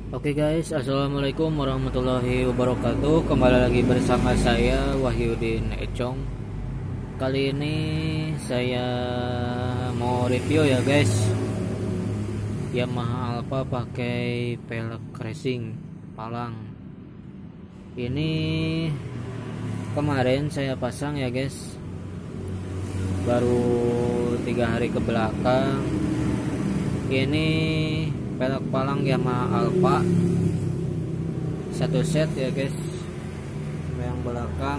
Oke guys, assalamualaikum warahmatullahi wabarakatuh. Kembali lagi bersama saya Wahyudin Econg. Kali ini saya mau review ya guys, Yamaha Alpha pakai pelek racing Palang. Ini kemarin saya pasang ya guys, baru 3 hari ke belakang. Ini pelek Palang Yamaha Alpha satu set ya guys, yang belakang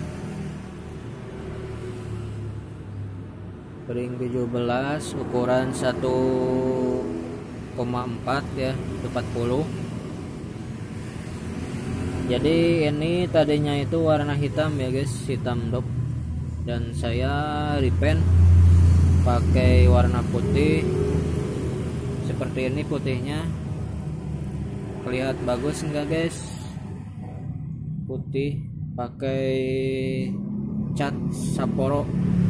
ring 17 ukuran 1,4 ya 40. Jadi ini tadinya itu warna hitam ya guys, hitam dop, dan saya repaint pakai warna putih seperti ini. Putihnya lihat bagus enggak guys, putih pakai cat Sapporo.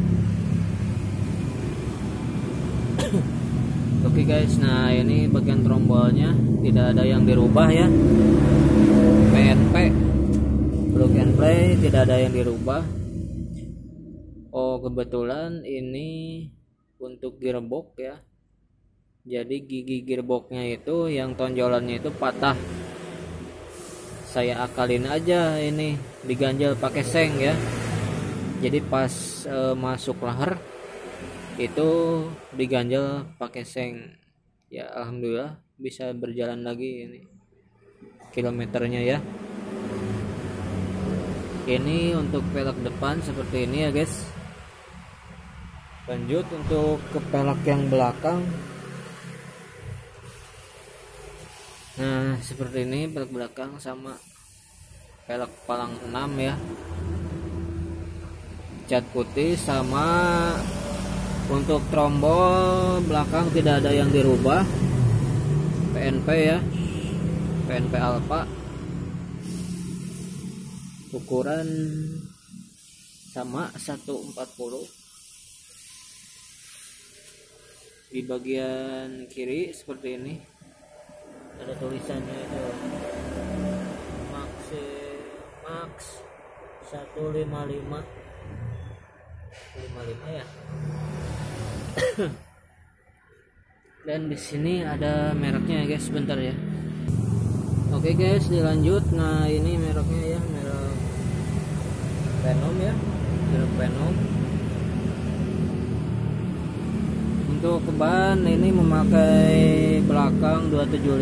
Oke guys, nah ini bagian trombolnya tidak ada yang dirubah ya, PNP plug and play tidak ada yang dirubah. Oh kebetulan ini untuk gearbox ya, jadi gigi gearboxnya itu yang tonjolannya itu patah. Saya akalin aja, ini diganjel pakai seng ya, jadi pas masuk lahar itu diganjel pakai seng ya. Alhamdulillah bisa berjalan lagi ini kilometernya ya. Ini untuk pelek depan seperti ini ya guys. Lanjut untuk ke pelek yang belakang. Nah seperti ini pelek belakang sama pelek Palang 6 ya, cat putih. Sama untuk trombol belakang tidak ada yang dirubah, PNP ya, PNP Alpha ukuran sama 140. Di bagian kiri seperti ini ada tulisannya itu Max 155 ya. Dan di sini ada mereknya ya guys, bentar ya. Oke guys, dilanjut. Nah ini mereknya ya, merek Venom ya, merek Venom. Untuk ban ini memakai belakang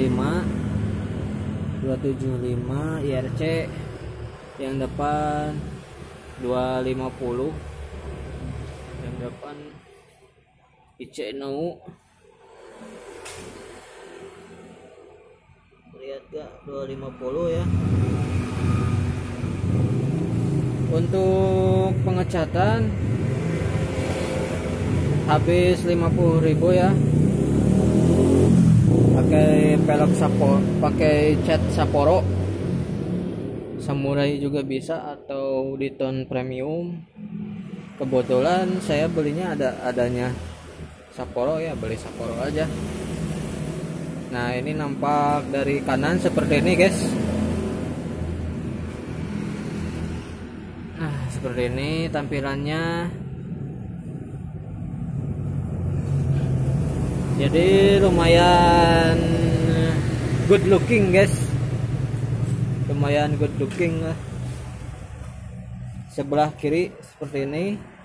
275 IRC, yang depan 250, yang depan ICNO. Lihat gak, 250 ya. Untuk pengecatan habis 50.000 ya, pakai pelek Sapporo, pakai cat Sapporo, Samurai juga bisa, atau Diton Premium. Kebetulan saya belinya adanya Sapporo ya, beli Sapporo aja. Nah ini nampak dari kanan seperti ini guys. Nah seperti ini tampilannya. Jadi lumayan good looking guys, lumayan good looking lah. Sebelah kiri seperti ini.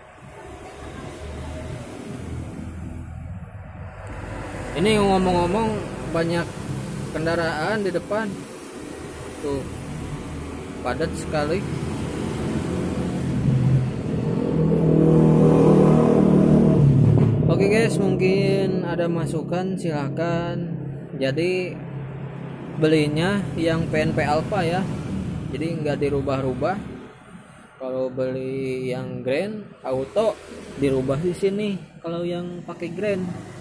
Ini ngomong-ngomong banyak kendaraan di depan tuh, padat sekali. Oke guys, mungkin ada masukan silahkan. Jadi belinya yang PNP Alpha ya, jadi nggak dirubah-rubah. Kalau beli yang Grand Auto dirubah di sini. Kalau yang pakai Grand,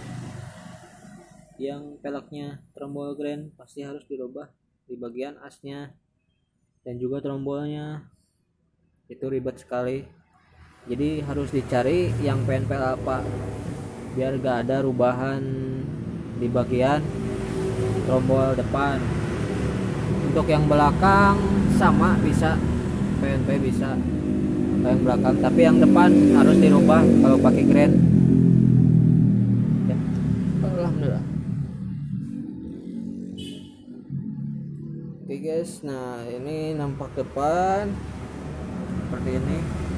yang peleknya trombol Grand, pasti harus dirubah di bagian asnya dan juga trombolnya. Itu ribet sekali. Jadi harus dicari yang PNP Alpha biar gak ada rubahan di bagian trombol depan. Untuk yang belakang sama bisa, PNP bisa yang belakang, tapi yang depan harus dirubah kalau pakai kren ya. Alhamdulillah. Oke guys, nah ini nampak depan seperti ini.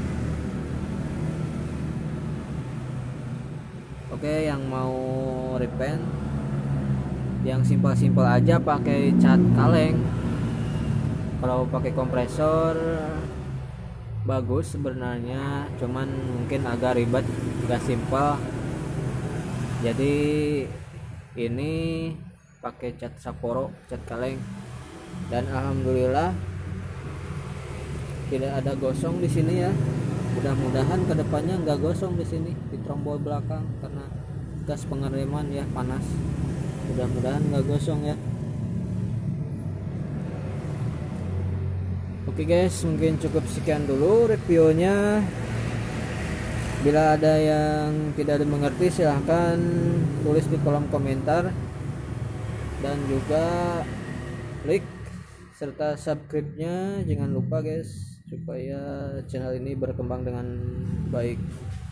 Oke, yang mau repaint yang simpel-simpel aja pakai cat kaleng. Kalau pakai kompresor bagus sebenarnya, cuman mungkin agak ribet, gak simpel. Jadi ini pakai cat Sapporo, cat kaleng, dan alhamdulillah tidak ada gosong di sini ya. Mudah-mudahan kedepannya nggak gosong di sini di trombol belakang karena gas pengereman ya panas. Mudah-mudahan nggak gosong ya. Oke guys, mungkin cukup sekian dulu reviewnya. Bila ada yang tidak dimengerti silahkan tulis di kolom komentar, dan juga like serta subscribe-nya jangan lupa guys, supaya channel ini berkembang dengan baik.